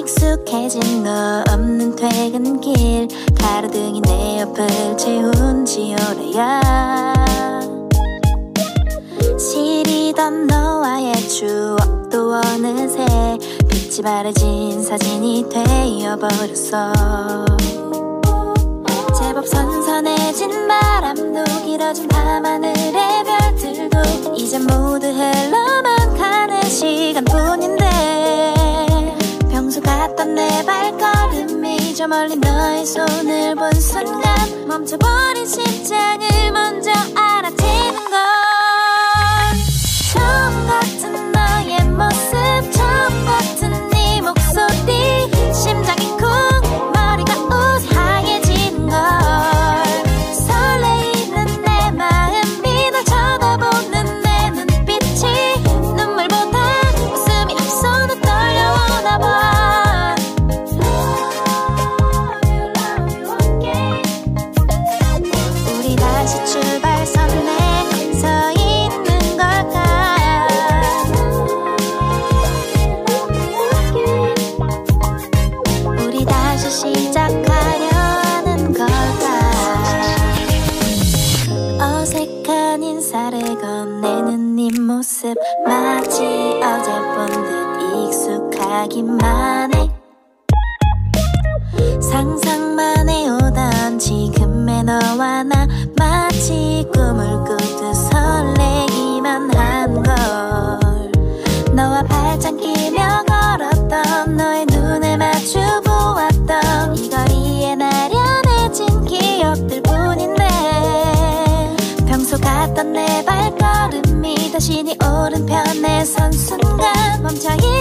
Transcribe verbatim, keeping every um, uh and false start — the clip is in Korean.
익숙해진 너 없는 퇴근길 가로등이 내 옆을 채운 지 오래야. 시리던 너와의 추억도 어느새 빛이 바래진 사진이 되어버렸어. 제법 선선해진 바람도 길어진 밤하늘의 별들도 이제 모두 흘러만 가는 시간뿐인데 평소 같던 내 발걸음이 저 멀리 너의 손을 본 순간 멈춰버린 심장을 먼저 알아채는 걸. 처음 같은 너의 모습 처음 같은 네 목소리 심장이 쿵 머리가 우스하얘지는 걸. 설레이는 내 마음이 널 쳐다보는 내 눈빛이 눈물보다 웃음이 앞서는 떨려오나 봐. 우리 다시 출발선에 서 있는 걸까. 우리 다시 시작하려는 걸까. 어색한 인사를 건네는 네 모습 마치 어제 본 듯 익숙하기만 해. 상상만 해오던 지금의 너와 나 마치 꿈을 꾸듯 설레기만 한 걸. 너와 발짱 끼며 걸었던 너의 눈을 마주 보았던 이 거리에 나련해진 기억들 뿐인데 평소 같던 내 발걸음이 다시 네 오른편에 선 순간 멈춰